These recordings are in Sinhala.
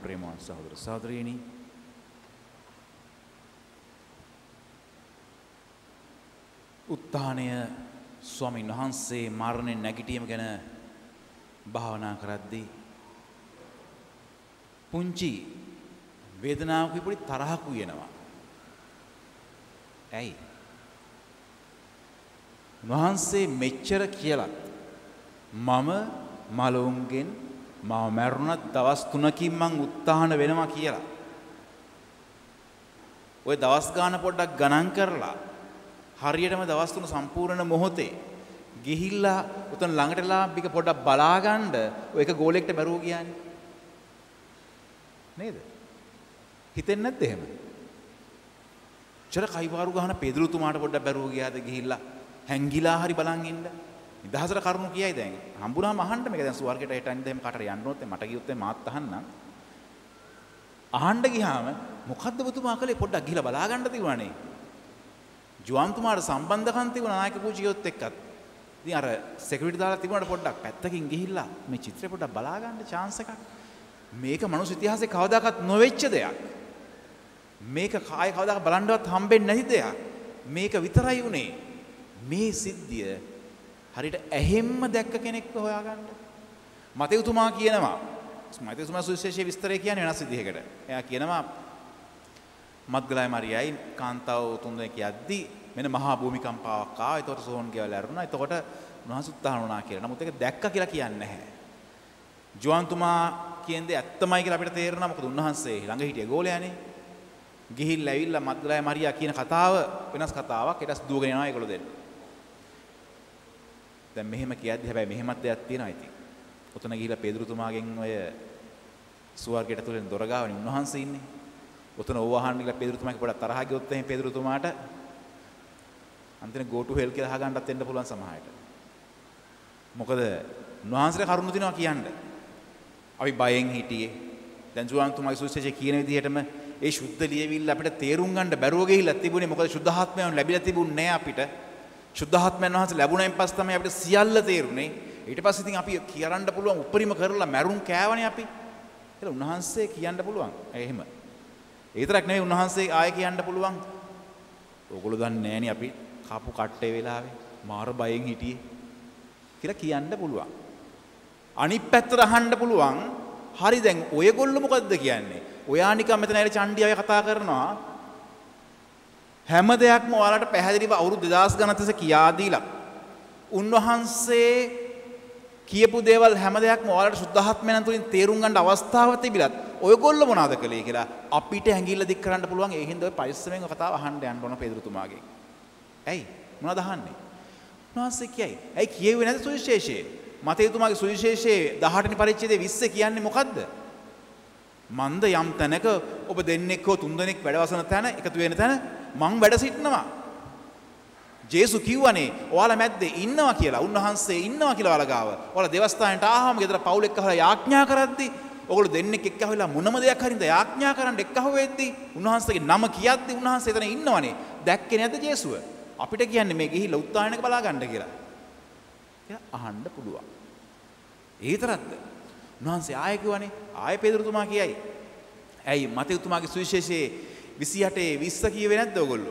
ප්‍රේමවත් සහෝදර සහෝදරියනි, උත්ථානය ස්වාමීන් වහන්සේ මරණයෙන් නැගිටීම ගැන භාවනා කරද්දී පුංචි වේදනාවක් විපරි තරහක් උයනවා. ඇයි? වහන්සේ මෙච්චර කියලත් මම මලවුන්ගෙන් මම මැරුණත් දවස් 3කින් මං උත්ථාන වෙනවා කියලා. ඔය දවස් ගාන පොඩ්ඩක් ගණන් කරලා හරියටම දවස් 3 සම්පූර්ණ මොහොතේ ගිහිල්ලා උතන ළඟටලා බික පොඩ්ඩක් බලාගන්න ඔය එක ගෝලෙක්ට මැරුව කියන්නේ. නේද? හිතෙන්නේ නැද්ද එහෙම? චර කයිවාරු ගහන පෙදුරුතුමාට පොඩ්ඩක් බැරුව ගියාද ගිහිල්ලා හැංගිලා හරි බලන් ඉන්න. නිදහසට කරුණු කියයි දැන්. හම්බුනාම අහන්න මේක දැන් සුවර්ගයට හිටින්න එහෙම කාටට යන්න ඕනේ මට ගියොත් මාත් අහන්නම්. අහන්න ගියාම මොකද්ද ඔබතුමා කළේ පොඩ්ඩක් ගිහිල්ලා බලාගන්න තිබුණානේ. ජුවන්තුමාට සම්බන්ධකම් තිබුණා නායක පූජිකයොත් එක්කත්. ඉතින් අර සිකියුරිටි දාලා තිබුණාට පොඩ්ඩක් පැත්තකින් ගිහිල්ලා මේ චිත්‍රය පොඩ්ඩක් බලාගන්න chance එකක්. මේක මනුස්ස ඉතිහාසයේ කවදාකවත් නොවෙච්ච දෙයක්. මේක කාය කවදාක බලන්නවත් හම්බෙන්නේ නැති දෙයක්. මේක විතරයි උනේ. මේ සිද්ධිය හරියට ඇහෙම්ම දැක්ක කෙනෙක්ව හොයාගන්න. මතේතුමා කියනවා මතේතුමා සුවිශේෂී විස්තරය කියන්නේ වෙනස් විදිහකට. එයා කියනවා මත්ගලයි මරියයි කාන්තාව තුන් දෙනෙක් යද්දි මෙන්න මහා භූමිකම්පාවක් ආවා. ඒතකොට සෝන් ගෙවල් ඇරුණා. එතකොට උන්වහන්සේ උත්හාන වුණා කියලා. නමුත් ඒක දැක්ක කියලා කියන්නේ නැහැ. ජුවන්තුමා කියන්නේ ඇත්තමයි කියලා අපිට තේරෙනවා. මොකද උන්වහන්සේ ළඟ හිටිය ගෝලයානේ. ගිහිල්ලා ඇවිල්ලා මත්ගලයි මරියා කියන කතාව වෙනස් කතාවක්. ඊට පස්සේ දුවගෙන යනවා ඒගොල්ලෝ දෙන්න. දැන් මෙහෙම කියද්දි හැබැයි මෙහෙමත් දෙයක් තියෙනවා ඉතින්. ඔතන ගිහිල්ලා පේදුරුතුමාගෙන් ඔය සුවර්ගයට තුලින් දොර ගාවනේ උන්වහන්සේ ඉන්නේ. ඔතන ඕවහන් ගිහලා පේදුරුතුමාගේ පොඩක් තරහ ගියොත් එහෙනම් පේදුරුතුමාට අන්තිම go to hell කියලා අහගන්නත් වෙන්න පුළුවන් සමහරට. මොකද උන්වහන්සේට කරුණු දිනවා කියන්නේ. අපි බයෙන් හිටියේ. දැන් ජුවන්තුමාගේ සුවිශේෂය කියන විදිහටම ඒ සුද්ධ ලියවිල්ල අපිට තේරුම් ගන්න බැරුව ගිහිල්ලා තිබුණේ. මොකද සුද්ධාත්මයන් ලැබිලා තිබුණේ නැහැ අපිට. සුද්ධාත්මයන් වහන්සේ ලැබුණයින් පස්සේ තමයි අපිට සියල්ල තේරුනේ. ඊට පස්සේ ඉතින් අපි කියරන්න පුළුවන් උපරිම කරලා මැරුම් කෑවනේ අපි. කියලා උන්වහන්සේ කියන්න පුළුවන්. එහෙම. ඒ විතරක් නෙවෙයි උන්වහන්සේ ආයෙ කියන්න පුළුවන්. ඕගොල්ලෝ දන්නේ නැහනේ අපි කාපු කට්ටේ වෙලාවේ මාර බයෙන් හිටියේ කියලා කියන්න පුළුවන්. අනිත් පැත්තට අහන්න පුළුවන්. හරි දැන් ඔයගොල්ලෝ මොකද්ද කියන්නේ? ඔයා නිකන් මෙතන ඇවිල්ලා චණ්ඩියාවේ කතා කරනවා. හැම දෙයක්ම ඔයාලට පැහැදිලිව අවුරුදු 2000 ගණන් තිස්සේ කියා දීලා උන්වහන්සේ කියපු දේවල් හැම දෙයක්ම ඔයාලට සුද්ධාත්මයන් තුලින් තේරුම් ගන්න අවස්ථාවක් තිබිලත් ඔයගොල්ලෝ මොනවද කළේ කියලා අපිට ඇඟිල්ල දික් කරන්න පුළුවන්. ඒ හින්දා ඔය පරිස්සමෙන් කතාව අහන්න යන්න ඕන පේදුරුතුමාගෙන්. ඇයි මොනවද අහන්නේ? උන්වහන්සේ කියයි. ඇයි කියෙව්වේ නැද්ද සුවිශේෂයේ? මතේතුමාගේ සුවිශේෂයේ 18 වෙනි පරිච්ඡේදයේ 20 කියන්නේ මොකද්ද? මන්ද යම් තැනක ඔබ දෙන්නෙක් හෝ තුන් දෙනෙක් වැඩවසන තැන එකතු වෙන තැන මං වැඩ සිටිනවා. ජේසු කිව්වනේ ඔයාලා මැද්දේ ඉන්නවා කියලා. උන්වහන්සේ ඉන්නවා කියලා ඔයාලා ගාව. ඔයාලා දේවස්ථානයට ආවම ගෙදර පවුල් එක්ක අහලා යාඥා කරද්දි ඔයගොල්ලෝ දෙන්නෙක් එක්ක අහලා මොනම දෙයක් හරින්ද යාඥා කරන්න එක්ක අහුවෙද්දි උන්වහන්සේගේ නම කියද්දි උන්වහන්සේ එතන ඉන්නවනේ. දැක්කේ නැද්ද ජේසුව? අපිට කියන්නේ මේ ගිහිල්ලා උත්ථානයක බලා ගන්න කියලා. එයා අහන්න පුළුවන්. ඒ විතරක්ද? උන්වහන්සේ ආයෙ කිව්වනේ ආයෙ පේදුරුතුමා කියයි. ඇයි මතේතුමාගේ සුවිශේෂයේ 28 20 කියවේ නැද්ද ඔයගොල්ලෝ?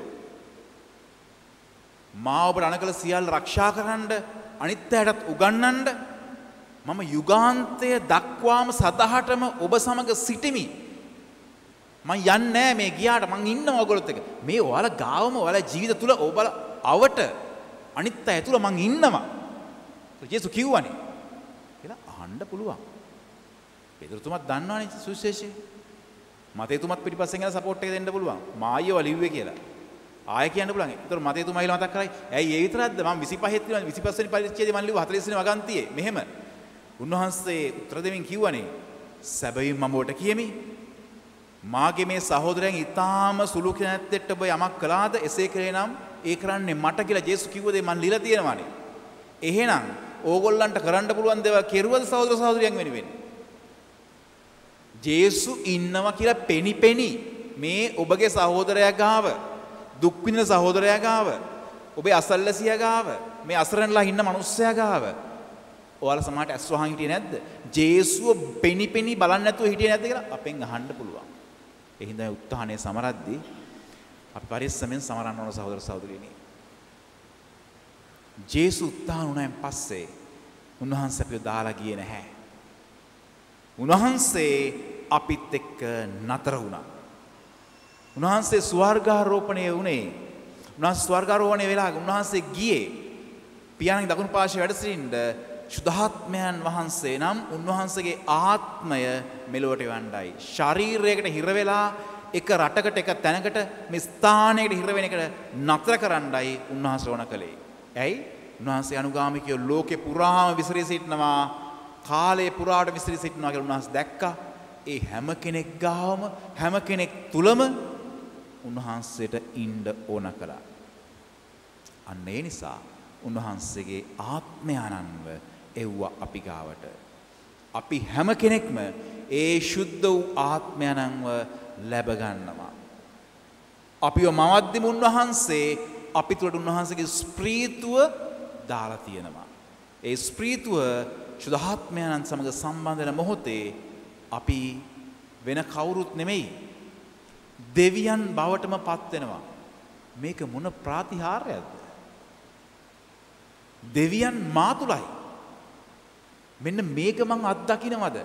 මා ඔබට අනකල සියල්ල ආරක්ෂා කරන්න අනිත් අයටත් උගන්වන්න මම යුගාන්තය දක්වාම සදහටම ඔබ සමග සිටිමි. මම යන්නේ නැහැ මේ ගියාට මං ඉන්නවා ඔයගොල්ලොත් එක්ක. මේ ඔයාලා ගාවම ඔයාලා ජීවිත තුල ඔබලා අවට අනිත් අය තුල මං ඉන්නවා. ජේසු කිව්වනේ කියලා අහන්න පුළුවන්. පේදුරුතුමත් දන්නවනේ සුවිශේෂය. මතේතුමත් පිටිපස්සෙන් යන සපෝට් එක දෙන්න පුළුවන්. මායියව ලිව්වේ කියලා. ආයෙ කියන්න පුළුවන්. ඒතර මතේතුමා ඊළඟ මතක් කරයි. ඇයි ඒ විතරක්ද? මම 25 තියෙනවා 25 වෙනි පරිච්ඡේදයේ මම ලිව්වා 40 වෙනි වගන්තියේ. මෙහෙම. උන්වහන්සේ උත්තර දෙමින් කිව්වනේ සැබවින්ම මම ඔබට කියමි. මාගේ මේ සහෝදරයන් ඊටාම සුළු කෙනෙක්ට ඔබ යමක් කළාද එසේ කරේ නම් ඒ කරන්නේ මට කියලා ජේසු කිව්ව දේ මම ලියලා තියෙනවානේ. එහෙනම් ඕගොල්ලන්ට කරන්න පුළුවන් දේවල් කෙරුවද සහෝදර සහෝදරියන් වෙනුවෙන්? ජේසු ඉන්නවා කියලා පෙනි මේ ඔබගේ සහෝදරයා ගාව දුක් විඳින සහෝදරයා ගාව ඔබේ අසල්වැසියා ගාව මේ අසරණලා ඉන්න මිනිස්සයා ගාව ඔයාලා සමහරට ඇස් වහන් හිටියේ නැද්ද? ජේසුව පෙනි බලන්නේ නැතුව හිටියේ නැද්ද කියලා අපෙන් අහන්න පුළුවන්. ඒ හින්දා උත්හානයේ සමරද්දී අපි පරිස්සමෙන් සමරන්න ඕන සහෝදර සහෝදරියනි. ජේසු උත්හාන වුණාන් පස්සේ උන්වහන්සේ අපිව දාලා ගියේ නැහැ. උන්වහන්සේ අපිත් එක්ක නතර වුණා. උන්වහන්සේ ස්වර්ගාරෝපණය වුණේ. උන්වහන්සේ ස්වර්ගාරෝහණය වෙලා උන්වහන්සේ ගියේ පියාණන් දකුණු පාර්ශ්වයේ වැඩ සිටින්න සුද්ධාත්මයන් වහන්සේ නම් උන්වහන්සේගේ ආත්මය මෙලොවට වණ්ඩයි. ශරීරයකට හිර වෙලා එක රටකට එක තැනකට මේ ස්ථානයකට හිර වෙන එකට නතර කරන්නයි උන්වහන්සේ ඕන කළේ. ඇයි? උන්වහන්සේ අනුගාමිකයෝ ලෝකේ පුරාම විසිරී සිටිනවා. කාලේ පුරාට විසිරී සිටිනවා කියලා උන්වහන්සේ දැක්කා. ඒ හැම කෙනෙක් ගාවම හැම කෙනෙක් තුලම උන්වහන්සේට ඉන්න ඕන කළා. අන්න ඒ නිසා උන්වහන්සේගේ ආත්මයන්ව එව්වා අපි ගාවට. අපි හැම කෙනෙක්ම ඒ ශුද්ධ වූ ආත්මයන්ව ලැබ ගන්නවා. අපිව මවද්දිම උන්වහන්සේ අපි තුළට උන්වහන්සේගේ ස්ප්‍රීතුව දාලා තියෙනවා. ඒ ස්ප්‍රීතුව ශුද්ධාත්මයන් සමග සම්බන්ධ වෙන මොහොතේ අපි වෙන කවුරුත් නෙමෙයි දෙවියන් බවටම පත් වෙනවා. මේක මොන ප්‍රාතිහාර්යයක්ද? දෙවියන් මා තුලයි. මෙන්න මේක මං අත්දකින්නවද?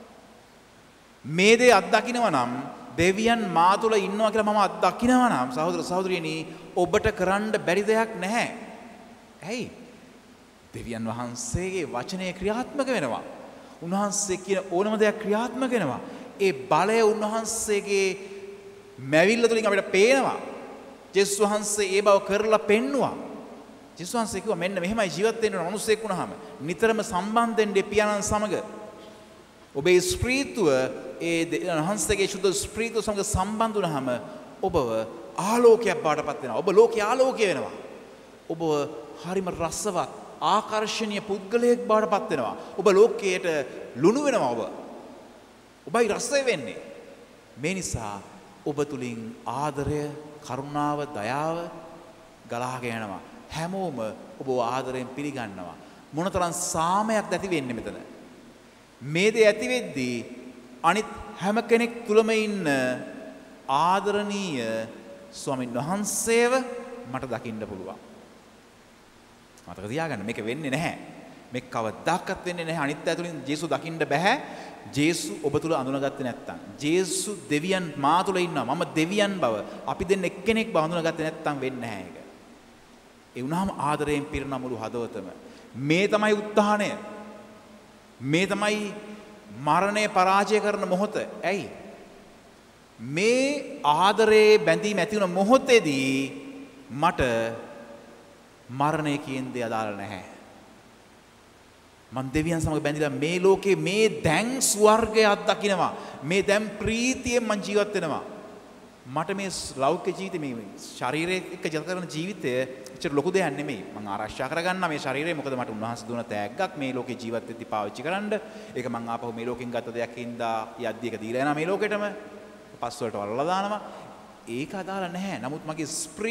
මේ දේ අත්දකින්නව නම් දෙවියන් මා තුල ඉන්නවා කියලා මම අත්දකින්නව නම් සහෝදර සහෝදරියනි ඔබට කරන්න බැරි දෙයක් නැහැ. ඇයි? දෙවියන් වහන්සේගේ වචනය ක්‍රියාත්මක වෙනවා. උන්වහන්සේ කියන ඕනම දෙයක් ක්‍රියාත්මක වෙනවා. ඒ බලය උන්වහන්සේගේ මැවිල්ල තුලින් අපිට පේනවා. ජේසුස් වහන්සේ ඒ බව කරලා පෙන්නවා. ජේසුස් වහන්සේ කිව්වා මෙන්න මෙහෙමයි ජීවත් වෙන්න ඕන මිනිස්සෙක් වුණාම නිතරම සම්බන්ධ වෙන්න පියාණන් සමග. ඔබේ ස්ප්‍රීතුව ඒ වහන්සේගේ සුද්ධ ස්ප්‍රීතුව සමග සම්බන්ධ වුණාම ඔබව ආලෝකයක් බවට පත් වෙනවා. ඔබ ලෝකයේ ආලෝකය වෙනවා. ඔබ හරිම රසවත් ආකර්ශනීය පුද්ගලයෙක් බවට පත් වෙනවා. ඔබ ලෝකයට ලුණු වෙනවා ඔබ. ඔබයි රසය වෙන්නේ. මේ නිසා ඔබ තුලින් ආදරය, කරුණාව, දයාව ගලාගෙන යනවා. හැමෝම ඔබ ආදරයෙන් පිළිගන්නවා. මොනතරම් සාමයක් ඇති වෙන්නේ මෙතන. මේ දේ ඇති වෙද්දී අනිත් හැම කෙනෙක් තුලම ඉන්න ආදරණීය ස්වාමීන් වහන්සේව මට දකින්න පුළුවන්. මතක තියාගන්න මේක වෙන්නේ නැහැ. මේක කවදාකවත් වෙන්නේ නැහැ. අනිත් ඇතුලින් ජේසු දකින්න බෑ. ජේසු ඔබ තුල අඳුනගත්තේ නැත්තම්. ජේසු දෙවියන් මා තුල ඉන්නවා. මම දෙවියන් බව අපි දෙන්න එක්කෙනෙක් බව අඳුනගත්තේ නැත්තම් වෙන්නේ නැහැ ඒක. ඒ වුණාම ආදරයෙන් පිරෙන මුළු හදවතම. මේ තමයි උත්හානය. මේ තමයි මරණය පරාජය කරන මොහොත. ඇයි? මේ ආදරයේ බැඳීම ඇති වුණ මොහොතේදී මට මරණය කියන දේ අදාළ නැහැ. මම දෙවියන් සමග බැඳිලා මේ ලෝකේ මේ දැන් ස්වර්ගය අත්දකින්නවා. මේ දැන් ප්‍රීතියෙන් මම ජීවත් වෙනවා. මට මේ ලෞකික ජීවිතේ මේ ශරීරයේ එක්ක ජීවත් කරන ජීවිතය එච්චර ලොකු දෙයක් නෙමෙයි. මම ආරක්ෂා කරගන්නා මේ ශරීරය. මොකද මට උන්වහන්සේ දුන තෑග්ගක් මේ ලෝකේ ජීවත් වෙද්දී පාවිච්චි කරන්න. ඒක මම ආපහු මේ ලෝකෙන් ගත්ත දෙයක් හින්දා යද්දී ඒක දීලා යනවා මේ ලෝකෙටම. පස් වලට වලලා දානවා. ඒක අදාළ නැහැ. නමුත් මගේ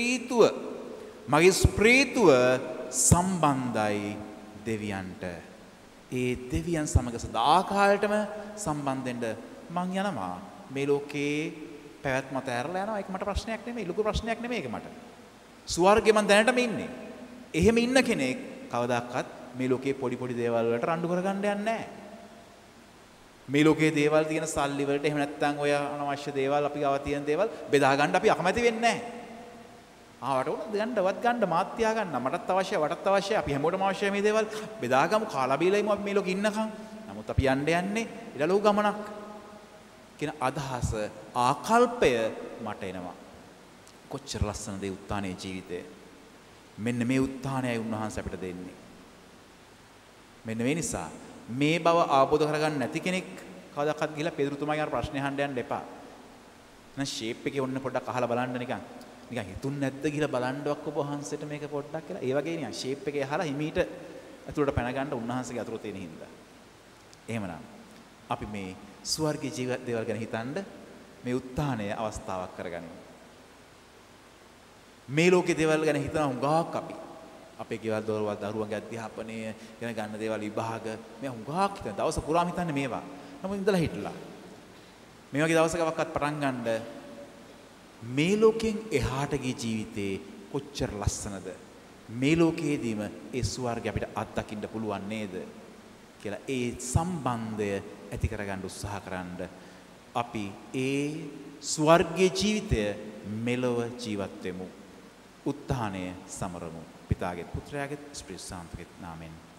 ස්ප්‍රීතුව සම්බන්ධයි දෙවියන්ට. ඒ දෙවියන් සමග සදාකාලටම සම්බන්ධ වෙන්න මං යනවා. මේ ලෝකේ පැවැත්මට ඇරලා යනවා. ඒක මට ප්‍රශ්නයක් නෙමෙයි. ලොකු ප්‍රශ්නයක් නෙමෙයි ඒක මට. ස්වර්ගේ මං දැනටම ඉන්නේ. එහෙම ඉන්න කෙනෙක් කවදාකවත් මේ ලෝකේ පොඩි පොඩි දේවල් වලට රණ්ඩු කරගන්න යන්නේ නැහැ. මේ ලෝකයේ දේවල් තියෙන සල්ලි වලට එහෙම නැත්නම් ඔය අනවශ්‍ය දේවල් අපි ගාව තියෙන දේවල් බෙදා ගන්න අපි අකමැති වෙන්නේ නැහැ. ආවට උනත් ගන්නවත් ගන්න මාත් තියා ගන්න. මටත් අවශ්‍යයි වටත් අවශ්‍යයි. අපි හැමෝටම අවශ්‍යයි මේ දේවල්. බෙදාගමු කාලා බීලා ඉමු අපි මේ ලෝකේ ඉන්නකම්. නමුත් අපි යන්නේ ඊළඟ ගමනක්. කියන අදහස ආකල්පය මට එනවා. කොච්චර ලස්සනද ඒ උත්හානයේ ජීවිතය. මෙන්න මේ උත්හානයයි උන්වහන්සේ අපිට දෙන්නේ. මෙන්න මේ නිසා මේ බව අවබෝධ කරගන්න නැති කෙනෙක් කවදාවත් ගිහලා පෙදුරුතුමාගෙන් අර ප්‍රශ්නේ අහන්න යන්න එපා. නැත්නම් ෂේප් එකේ ඔන්න පොඩ්ඩක් අහලා බලන්න නිකන් හිතුන්නේ නැද්ද කියලා බලන්නවක් ඔබ වහන්සේට මේක පොඩ්ඩක් කියලා. ඒ වගේ නිකන් ෂේප් එකේ අහලා හිමීට අතුලට පැන ගන්න උන්වහන්සේගේ අතුර තියෙන හින්දා. එහෙමනම් අපි මේ ස්වර්ගීය ජීවිත දේවල් ගැන හිතනද මේ උත්හානය අවස්ථාවක් කරගනිමු. මේ ලෝකේ දේවල් ගැන හිතන හුඟක් අපේ ගෙවල් දොරවල් දරුවන්ගේ අධ්‍යාපනය ගැන ගන්න දේවල් විභාග මේ හුඟක් හිතන දවස පුරාම හිතන්නේ මේවා. නමුත් ඉඳලා හිටලා මේ වගේ දවසකවත් පටන් ගන්න මේ ලෝකෙන් එහාට ගිය ජීවිතේ කොච්චර ලස්සනද මේ ලෝකයේදීම ඒ ස්වර්ගය අපිට අත්දකින්න පුළුවන් නේද කියලා ඒ සම්බන්ධය ඇති කරගන්න උත්සාහ කරන්න අපි ඒ ස්වර්ගයේ ජීවිතය මෙලොව ජීවත් වෙමු උත්හානය සමරමු පිතාගේ පුත්‍රයාගේ ස්ප්‍රිත් සාන්තගේ නාමයෙන්